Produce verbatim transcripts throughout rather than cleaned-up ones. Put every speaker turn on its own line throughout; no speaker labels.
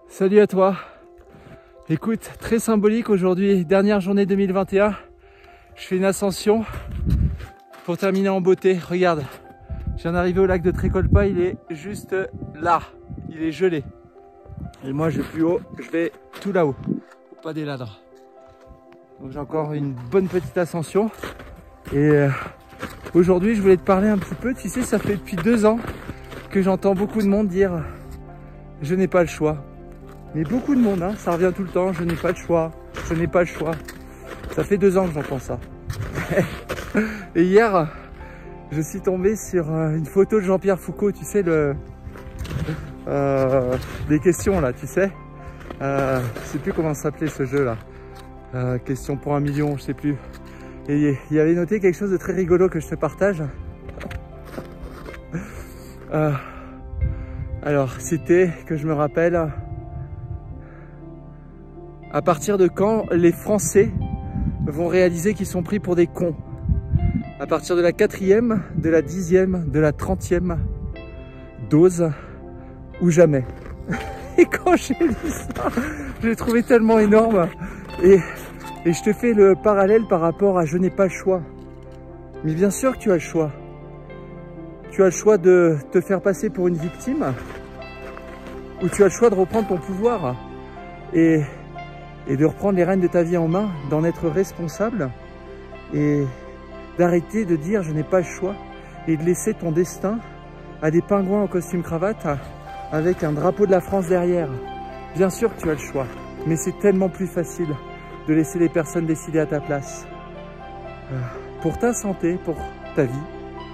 Salut à toi. Écoute, très symbolique aujourd'hui, dernière journée deux mille vingt et un. Je fais une ascension pour terminer en beauté. Regarde, je viens d'arriver au lac de Trécolpa, il est juste là, il est gelé. Et moi je vais plus haut, je vais tout là-haut, au pas des ladres. Donc j'ai encore une bonne petite ascension. Et euh, aujourd'hui je voulais te parler un petit peu, tu sais, ça fait depuis deux ans que j'entends beaucoup de monde dire « je n'ai pas le choix ». Mais beaucoup de monde, hein, ça revient tout le temps, je n'ai pas le choix, je n'ai pas le choix. Ça fait deux ans que j'entends ça. Et hier, je suis tombé sur une photo de Jean-Pierre Foucault, tu sais, le euh, des questions là, tu sais. Euh, je sais plus comment s'appelait ce jeu là. Euh, question pour un million, je sais plus. Et il y avait noté quelque chose de très rigolo que je te partage. Euh, alors, c'était que je me rappelle... À partir de quand les Français vont réaliser qu'ils sont pris pour des cons? À partir de la quatrième, de la dixième, de la trentième dose ou jamais. Et quand j'ai lu ça, je l'ai trouvé tellement énorme. Et, et je te fais le parallèle par rapport à je n'ai pas le choix. Mais bien sûr que tu as le choix. Tu as le choix de te faire passer pour une victime ou tu as le choix de reprendre ton pouvoir. Et... et de reprendre les rênes de ta vie en main, d'en être responsable et d'arrêter de dire je n'ai pas le choix et de laisser ton destin à des pingouins en costume cravate avec un drapeau de la France derrière. Bien sûr que tu as le choix, mais c'est tellement plus facile de laisser les personnes décider à ta place. Pour ta santé, pour ta vie,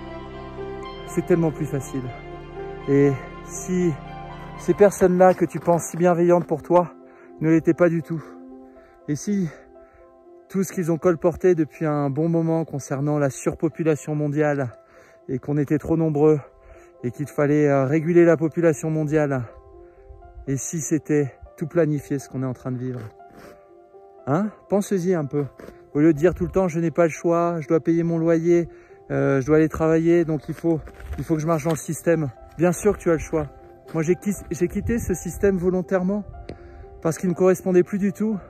c'est tellement plus facile. Et si ces personnes-là que tu penses si bienveillantes pour toi ne l'étaient pas du tout, et si tout ce qu'ils ont colporté depuis un bon moment concernant la surpopulation mondiale et qu'on était trop nombreux et qu'il fallait réguler la population mondiale, et si c'était tout planifié ce qu'on est en train de vivre, hein, pense-y un peu. Au lieu de dire tout le temps je n'ai pas le choix, je dois payer mon loyer, euh, je dois aller travailler, donc il faut, il faut que je marche dans le système. Bien sûr que tu as le choix. Moi j'ai j'ai quitté ce système volontairement parce qu'il ne me correspondait plus du tout.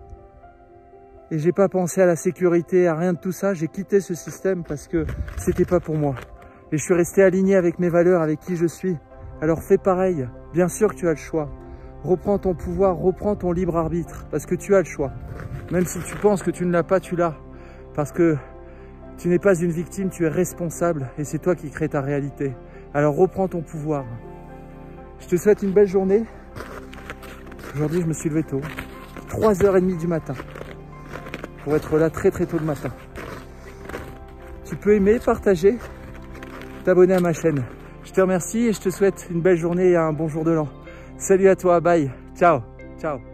Et j'ai pas pensé à la sécurité, à rien de tout ça. J'ai quitté ce système parce que c'était pas pour moi. Et je suis resté aligné avec mes valeurs, avec qui je suis. Alors fais pareil. Bien sûr que tu as le choix. Reprends ton pouvoir, reprends ton libre arbitre. Parce que tu as le choix. Même si tu penses que tu ne l'as pas, tu l'as. Parce que tu n'es pas une victime, tu es responsable. Et c'est toi qui crée ta réalité. Alors reprends ton pouvoir. Je te souhaite une belle journée. Aujourd'hui, je me suis levé tôt. trois heures trente du matin. Pour être là très très tôt le matin. Tu peux aimer, partager, t'abonner à ma chaîne. Je te remercie et je te souhaite une belle journée et un bon jour de l'an. Salut à toi, bye, ciao, ciao.